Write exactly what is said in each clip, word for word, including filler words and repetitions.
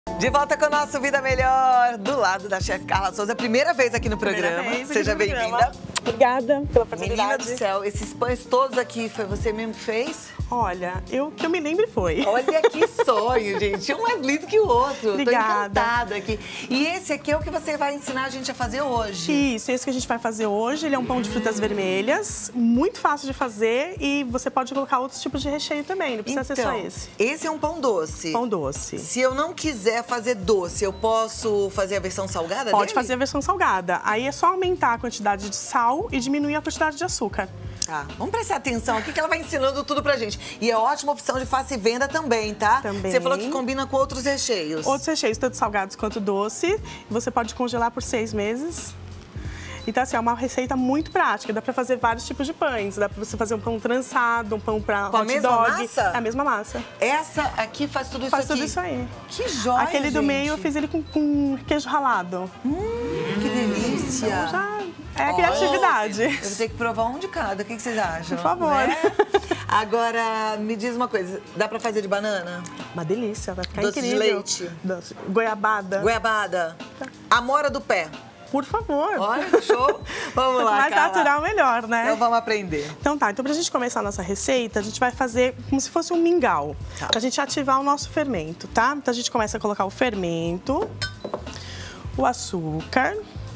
De volta com o nosso Vida Melhor, do lado da chefe Carla Souza. Primeira vez aqui no programa. Vez aqui Seja bem-vinda. Obrigada pela oportunidade. Menina do céu, esses pães todos aqui, foi você mesmo que fez? Olha, eu que eu me lembro foi. Olha que sonho, gente. Um mais lindo que o outro. Obrigada. Tô encantada aqui. E esse aqui é o que você vai ensinar a gente a fazer hoje. Isso, esse que a gente vai fazer hoje, ele é um pão de frutas vermelhas, muito fácil de fazer e você pode colocar outros tipos de recheio também, não precisa então, ser só esse. Esse é um pão doce. Pão doce. Se eu não quiser fazer doce, eu posso fazer a versão salgada Pode dele? fazer a versão salgada. Aí é só aumentar a quantidade de sal e diminuir a quantidade de açúcar. Tá, vamos prestar atenção aqui que ela vai ensinando tudo pra gente. E é ótima opção de faça e venda também, tá? Também. Você falou que combina com outros recheios. Outros recheios, tanto salgados quanto doce. Você pode congelar por seis meses. Então, assim, é uma receita muito prática. Dá pra fazer vários tipos de pães. Dá pra você fazer um pão trançado, um pão pra com hot a mesma dog. massa? É a mesma massa. Essa aqui faz tudo isso Faz aqui? tudo isso aí. Que jóia, Aquele gente. do meio eu fiz ele com, com queijo ralado. Hum, que delícia. Então, já é a Oh, criatividade. eu vou ter que provar um de cada. O que que vocês acham? Por favor. Né? Agora, me diz uma coisa. Dá pra fazer de banana? Uma delícia, vai ficar Doce de incrível. leite? Doce. Goiabada. Goiabada? Amora do pé? Por favor. Olha, show. Vamos Quanto lá, mais Carla. natural, melhor, né? Então vamos aprender. Então tá, então pra gente começar a nossa receita, a gente vai fazer como se fosse um mingau. Tá. Pra gente ativar o nosso fermento, tá? Então a gente começa a colocar o fermento, o açúcar,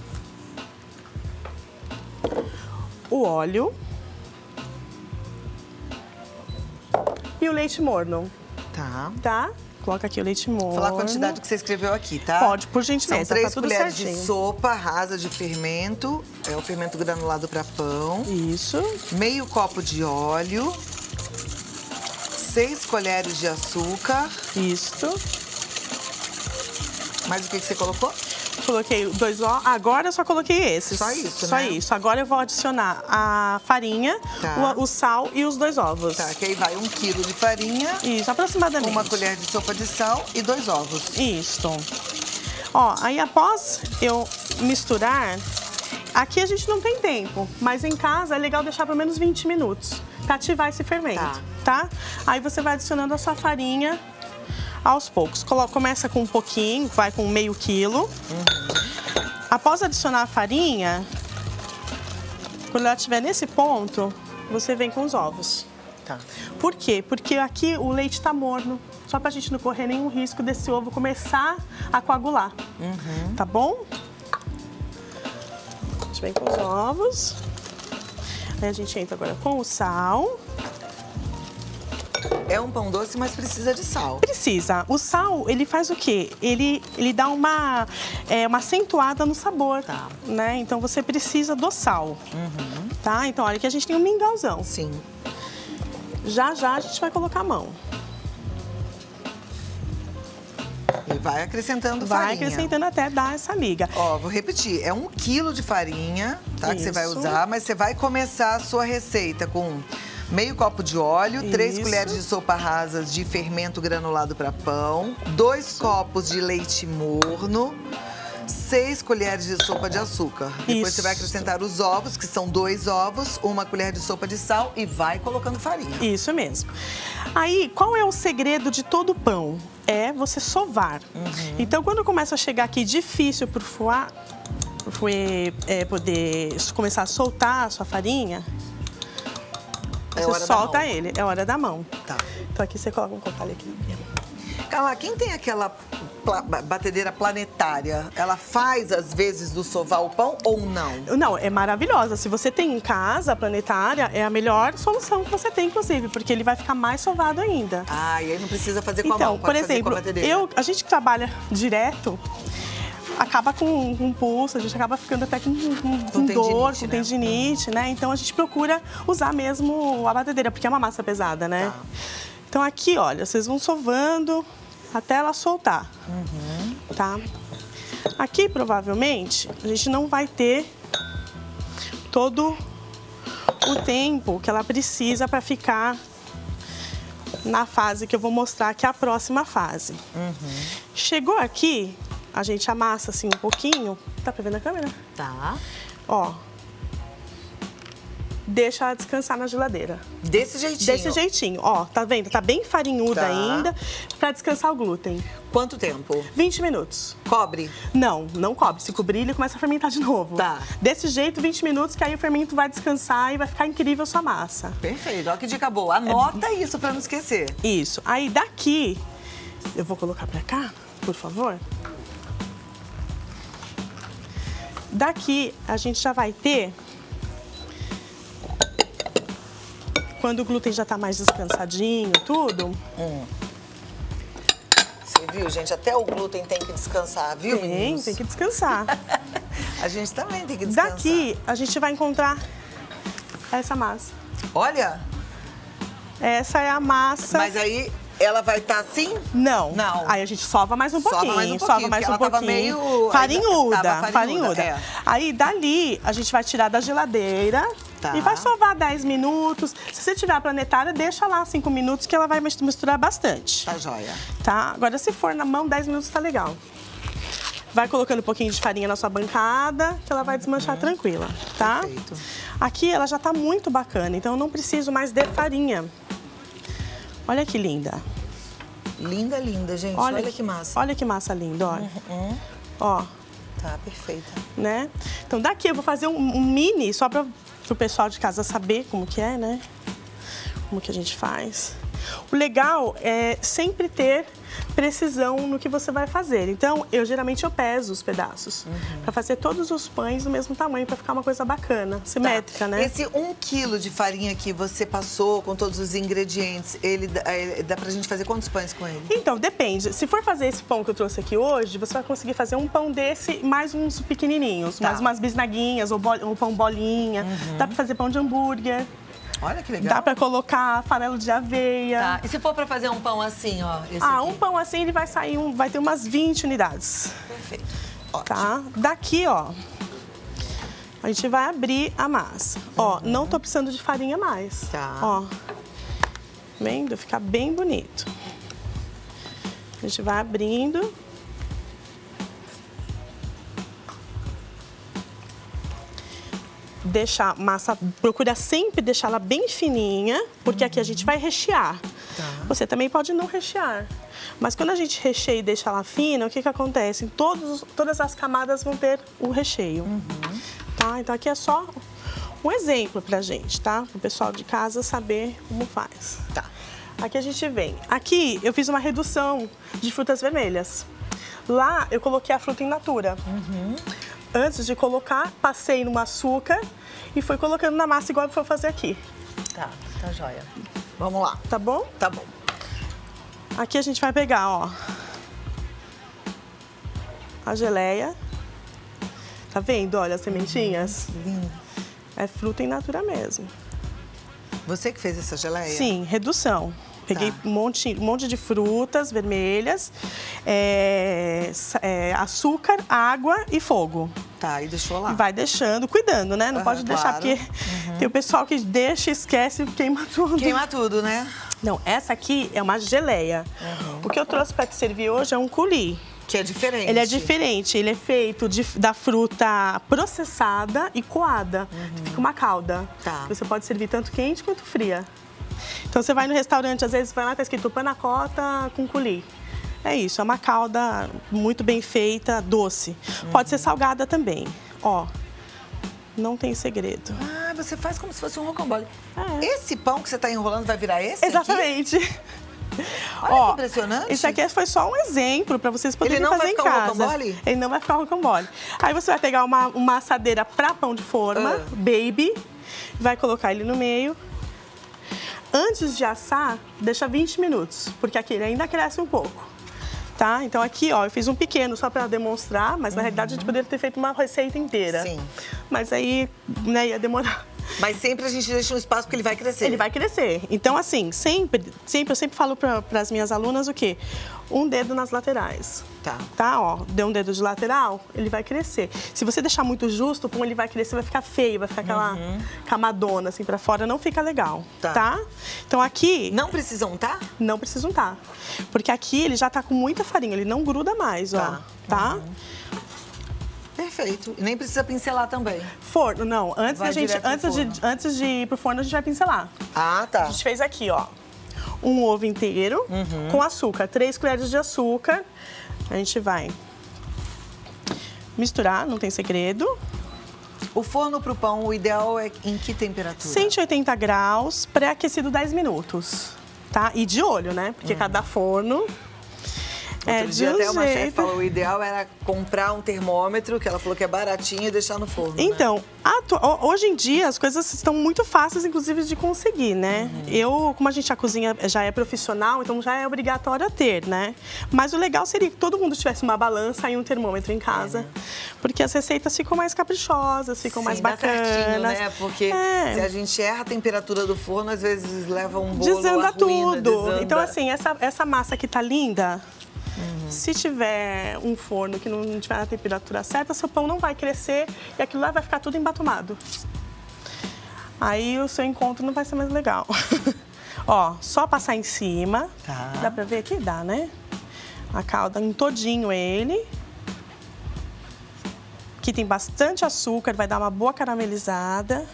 o óleo e o leite morno, Tá. tá? Coloca aqui o leite morno. Vou falar a quantidade que você escreveu aqui, tá? Pode, por gentileza, São três tá tudo colheres certinho. de sopa rasa de fermento, é o fermento granulado para pão. Isso. Meio copo de óleo, seis colheres de açúcar. Isso. Mais o que que você colocou? Coloquei dois ovos. Agora eu só coloquei esses. Só isso, Só né? isso. Agora eu vou adicionar a farinha, Tá. o, o sal e os dois ovos. Tá, que aí vai um quilo de farinha, Isso, aproximadamente. uma colher de sopa de sal e dois ovos. Isso. Ó, aí após eu misturar, aqui a gente não tem tempo, mas em casa é legal deixar pelo menos vinte minutos pra ativar esse fermento, tá? Aí você vai adicionando a sua farinha aos poucos. Colo- Começa com um pouquinho, vai com meio quilo. Uhum. Após adicionar a farinha, quando ela estiver nesse ponto, você vem com os ovos. Tá. Por quê? Porque aqui o leite tá morno, só pra gente não correr nenhum risco desse ovo começar a coagular. Uhum. Tá bom? A gente vem com os ovos. Aí a gente entra agora com o sal. É um pão doce, mas precisa de sal. Precisa. O sal, ele faz o quê? Ele, ele dá uma, é, uma acentuada no sabor, Tá. né? Então você precisa do sal, Uhum. tá? Então olha que a gente tem um mingauzão. Sim. Já, já a gente vai colocar a mão. E vai acrescentando Vai farinha. acrescentando até dar essa liga. Ó, vou repetir, é um quilo de farinha, tá? Que você vai Isso. usar, mas você vai começar a sua receita com meio copo de óleo, três Isso. colheres de sopa rasas de fermento granulado para pão, dois copos de leite morno, seis colheres de sopa de açúcar. Depois Isso. você vai acrescentar os ovos, que são dois ovos, uma colher de sopa de sal e vai colocando farinha. Isso mesmo. Aí, qual é o segredo de todo pão? É você sovar. Uhum. Então, quando começa a chegar aqui difícil pro fouet, pro fouet é, poder começar a soltar a sua farinha, É você hora da solta mão. ele, é hora da mão. Tá. Então aqui você coloca um cocalho aqui. Carla, quem tem aquela pla- batedeira planetária, ela faz às vezes do sovar o pão ou não? Não, é maravilhosa. Se você tem em casa a planetária, é a melhor solução que você tem, inclusive, porque ele vai ficar mais sovado ainda. Ah, e aí não precisa fazer com a Então, mão, pode por fazer exemplo, com a batedeira. eu, a gente que trabalha direto, acaba com, com pulso, a gente acaba ficando até com, com, com dor, tendinite, com né? tendinite, né? Então a gente procura usar mesmo a batedeira, porque é uma massa pesada, né? Tá. Então aqui, olha, vocês vão sovando até ela soltar, Uhum. tá? Aqui, provavelmente, a gente não vai ter todo o tempo que ela precisa para ficar na fase que eu vou mostrar, que é a próxima fase. Uhum. Chegou aqui, a gente amassa assim um pouquinho. Tá pra ver na câmera? Tá. Ó. deixa ela descansar na geladeira. Desse jeitinho? Desse jeitinho. Ó, tá vendo? Tá bem farinhuda tá. ainda, pra descansar o glúten. Quanto tempo? vinte minutos. Cobre? Não, não cobre. Se cobrir, ele começa a fermentar de novo. Tá. Desse jeito, vinte minutos, que aí o fermento vai descansar e vai ficar incrível a sua massa. Perfeito. Olha que dica boa. Anota é... isso pra não esquecer. Isso. Aí daqui, eu vou colocar pra cá, por favor. Daqui, a gente já vai ter... Quando o glúten já tá mais descansadinho, tudo... Hum. Você viu, gente? Até o glúten tem que descansar, viu, Tem, meninos? tem que descansar. A gente também tem que descansar. Daqui, a gente vai encontrar essa massa. Olha! Essa é a massa... Mas aí... Ela vai estar tá assim? Não. Não. Aí a gente sova mais um sova pouquinho. Mais um pouquinho sova mais um ela pouquinho. Tava meio... Farinhuda. Tava farinhuda. farinhuda. É. Aí dali a gente vai tirar da geladeira tá. e vai sovar dez minutos. Se você tiver a planetária, deixa lá cinco minutos que ela vai misturar bastante. Tá joia. Tá? Agora se for na mão, dez minutos tá legal. Vai colocando um pouquinho de farinha na sua bancada, que ela vai desmanchar uhum. tranquila, tá? Perfeito. Aqui ela já tá muito bacana, então eu não preciso mais de farinha. Olha que linda. Linda, linda, gente. Olha, olha que massa. Olha que massa linda, olha. Uhum. Ó. Tá, perfeita. Né? Então daqui eu vou fazer um, um mini, só para o pessoal de casa saber como que é, né? Como que a gente faz. O legal é sempre ter precisão no que você vai fazer. Então, eu geralmente eu peso os pedaços. Uhum. Para fazer todos os pães do mesmo tamanho, para ficar uma coisa bacana, simétrica, tá. né? Esse um quilo de farinha que você passou com todos os ingredientes, ele dá, dá pra gente fazer quantos pães com ele? Então, depende. Se for fazer esse pão que eu trouxe aqui hoje, você vai conseguir fazer um pão desse, mais uns pequenininhos. Tá. Mais umas bisnaguinhas ou, bol, ou pão bolinha. Uhum. Dá pra fazer pão de hambúrguer. Olha que legal. Dá pra colocar farelo de aveia. Tá. E se for pra fazer um pão assim, ó? Esse ah, aqui? um pão assim, ele vai sair, um, vai ter umas vinte unidades. Perfeito. Ótimo. Tá? Daqui, ó, a gente vai abrir a massa. Uhum. Ó, não tô precisando de farinha mais. Tá. Ó, vendo? Fica bem bonito. A gente vai abrindo. Deixar a massa, procura sempre deixar ela bem fininha, porque uhum. aqui a gente vai rechear. Tá. Você também pode não rechear. Mas quando a gente recheia e deixa ela fina, o que que acontece? Todos, todas as camadas vão ter o recheio. Uhum. Tá? Então aqui é só um exemplo pra gente, tá? Para o pessoal de casa saber como faz. Tá. Aqui a gente vem. Aqui eu fiz uma redução de frutas vermelhas. Lá eu coloquei a fruta in natura. Uhum. Antes de colocar, passei no açúcar e fui colocando na massa igual eu vou fazer aqui. Tá, tá joia. Vamos lá. Tá bom? Tá bom. Aqui a gente vai pegar, ó, a geleia. Tá vendo? Olha as sementinhas. Uhum, lindo. É fruta in natura mesmo. Você que fez essa geleia? Sim, redução. Peguei tá. um, monte, um monte de frutas vermelhas, é, é, açúcar, água e fogo. Tá, e deixou lá. Vai deixando, cuidando, né? Não uhum, pode deixar, claro. porque uhum. tem o pessoal que deixa, esquece e queima tudo. Queima tudo, né? Não, essa aqui é uma geleia. Uhum. O que eu trouxe para te servir hoje é um coulis. Que é diferente. Ele é diferente, ele é feito de, da fruta processada e coada. Uhum. Fica uma calda. Tá. Você pode servir tanto quente quanto fria. Então você vai no restaurante, às vezes vai lá, tá escrito panacota com coulis. É isso, é uma calda muito bem feita, doce. Uhum. Pode ser salgada também. Ó, não tem segredo. Ah, você faz como se fosse um rocambole. É. Esse pão que você tá enrolando vai virar esse Exatamente. Aqui? Olha Ó, que impressionante. Isso aqui foi só um exemplo para vocês poderem Ele não fazer vai em ficar casa. Um rocambole? Ele não vai ficar um rocambole. Aí você vai pegar uma, uma assadeira para pão de forma, uh. baby, vai colocar ele no meio. Antes de assar, deixa vinte minutos, porque aqui ele ainda cresce um pouco, tá? Então aqui, ó, eu fiz um pequeno só para demonstrar, mas uhum. na realidade a gente poderia ter feito uma receita inteira. Sim. Mas aí, né, ia demorar. Mas sempre a gente deixa um espaço porque ele vai crescer. Ele vai crescer. Então, assim, sempre, sempre eu sempre falo para as minhas alunas o quê? Um dedo nas laterais. Tá. Tá, ó, deu um dedo de lateral, ele vai crescer. Se você deixar muito justo, o pão ele vai crescer, vai ficar feio, vai ficar aquela uhum. camadona assim para fora, não fica legal, tá. tá? Então aqui... Não precisa untar? Não precisa untar. Porque aqui ele já tá com muita farinha, ele não gruda mais, tá. ó, tá? Uhum. Perfeito. E nem precisa pincelar também. Forno, não. Antes, Vai da gente, direto no antes, de, forno. antes de ir pro forno, a gente vai pincelar. Ah, tá. A gente fez aqui, ó, um ovo inteiro Uhum. com açúcar, três colheres de açúcar. A gente vai misturar, não tem segredo. O forno pro pão, o ideal é em que temperatura? cento e oitenta graus, pré-aquecido dez minutos, tá? E de olho, né? Porque Uhum. cada forno é Outro de dia um até uma chefe jeito. falou, o ideal era comprar um termômetro, que ela falou que é baratinho, e deixar no forno, né? Então, atu- ho- hoje em dia as coisas estão muito fáceis, inclusive, de conseguir, né? Uhum. Eu, como a gente a cozinha já é profissional, então já é obrigatório a ter, né? Mas o legal seria que todo mundo tivesse uma balança e um termômetro em casa, porque as receitas ficam mais caprichosas, ficam Sim, mais dá certinho, bacanas. né? Porque É. se a gente erra a temperatura do forno, às vezes leva um bolo, Desanda arruína, tudo. desanda. Então, assim, essa, essa massa que tá linda, se tiver um forno que não tiver na temperatura certa, seu pão não vai crescer e aquilo lá vai ficar tudo embatumado. Aí o seu encontro não vai ser mais legal. Ó, só passar em cima. Tá. Dá pra ver aqui? Dá, né? A calda em todinho ele. Aqui tem bastante açúcar, vai dar uma boa caramelizada.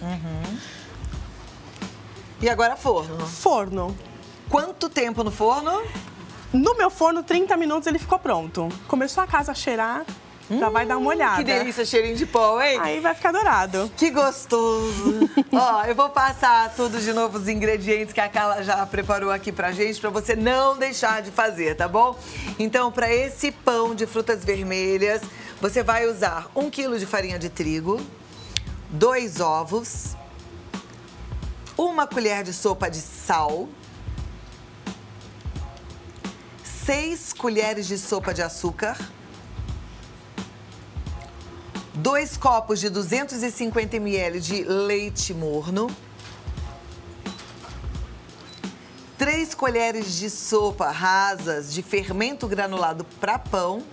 E agora forno. Forno. Quanto tempo no forno? No meu forno, trinta minutos ele ficou pronto. Começou a casa a cheirar, já vai dar uma olhada. Que delícia, cheirinho de pão, hein? Aí vai ficar dourado. Que gostoso! Ó, eu vou passar tudo de novo, os ingredientes que a Carla já preparou aqui pra gente, pra você não deixar de fazer, tá bom? Então, pra esse pão de frutas vermelhas, você vai usar um quilo de farinha de trigo, dois ovos, uma colher de sopa de sal, seis colheres de sopa de açúcar, dois copos de duzentos e cinquenta mililitros de leite morno, três colheres de sopa rasas de fermento granulado para pão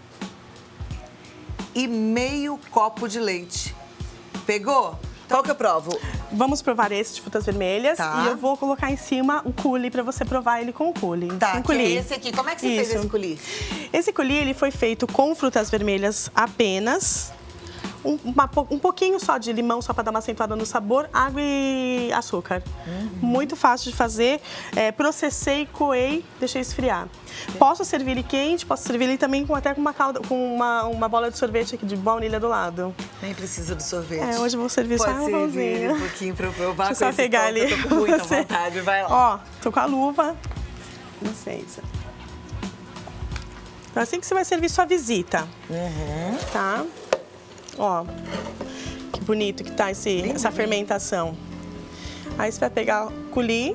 e meio copo de leite. Pegou? Qual que eu provo? Vamos provar esse de frutas vermelhas Tá. e eu vou colocar em cima o coulis pra você provar ele com o coulis. Tá, com que coulis. é esse aqui. Como é que você Isso. fez esse coulis? Esse coulis ele foi feito com frutas vermelhas apenas. Um, uma po- um pouquinho só de limão, só para dar uma acentuada no sabor, água e açúcar. Muito fácil de fazer. É, processei, coei, deixei esfriar. Posso servir ele quente, posso servir ele também com, até com, uma, calda, com uma, uma bola de sorvete aqui de baunilha do lado. Nem precisa do sorvete. É, hoje eu vou servir Pode só um servir pãozinho. um pouquinho pra eu provar Deixa eu com só esse pegar pão, ali. que eu tô com muita Você. vontade. Vai lá. Ó, tô com a luva. Licença. Então, assim que você vai servir sua visita. Uhum. Tá? Ó, que bonito que tá esse, Bem essa bonito. fermentação. Aí você vai pegar o coulis.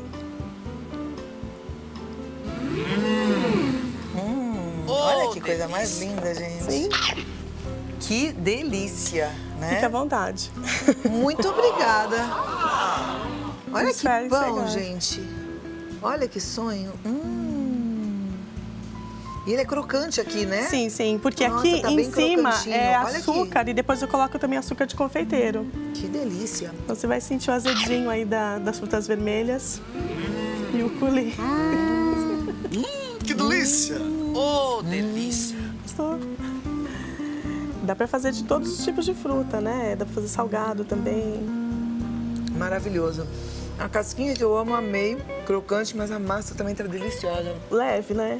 Olha que coisa mais linda, gente. Sim. Que delícia, né? Fica à vontade. Muito obrigada. Olha Isso que é, isso é pão, legal. gente. Olha que sonho. Hum. E ele é crocante aqui, né? Sim, sim, porque Nossa, aqui tá em bem cima crocantinho. é Olha aqui. açúcar e depois eu coloco também açúcar de confeiteiro. Que delícia. Então você vai sentir o azedinho aí da- das frutas vermelhas e o coulis. Que delícia! Oh, delícia! Gostou? Dá pra fazer de todos os tipos de fruta, né? Dá pra fazer salgado também. Maravilhoso. A casquinha que eu amo, amei. Crocante, mas a massa também tá deliciosa. Leve, né?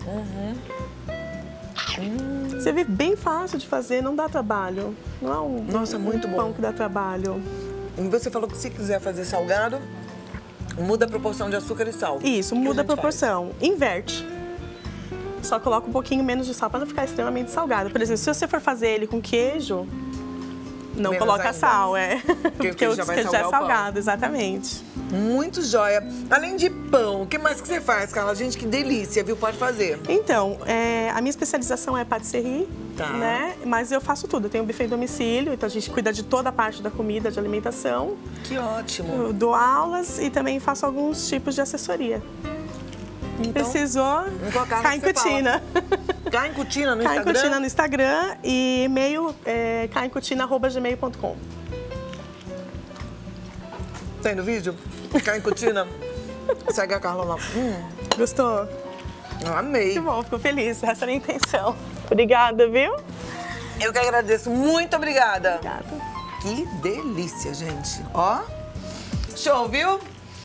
Você vê bem fácil de fazer, não dá trabalho. Não é um, Nossa, um muito bom. pão que dá trabalho. E você falou que se quiser fazer salgado, muda a proporção de açúcar e sal. Isso, Que muda a gente proporção. Inverte. Só coloca um pouquinho menos de sal para não ficar extremamente salgado. Por exemplo, se você for fazer ele com queijo, não Menos coloca ainda. sal, é. Porque queijo o já vai queijo já é salgar o pão. salgado, exatamente. Muito joia. Além de pão, o que mais que você faz, Carla? Gente, que delícia, viu? Pode fazer. Então, é, a minha especialização é patisserie, Tá. né? Mas eu faço tudo. Eu tenho buffet domicílio, então a gente cuida de toda a parte da comida, de alimentação. Que ótimo. Eu dou aulas e também faço alguns tipos de assessoria. Precisou, em qual casa cai em que você Cutina. Cá em Cutina, no Cai em Instagram? Cutina no Instagram e e-mail é caemcutina arroba gmail ponto com. Tem no vídeo? Cá em Cutina? Segue a Carla lá. Hum, Gostou? eu amei. Que bom, fico feliz. Essa era a intenção. Obrigada, viu? Eu que agradeço. Muito obrigada. Obrigada. Que delícia, gente. Ó. Show, viu?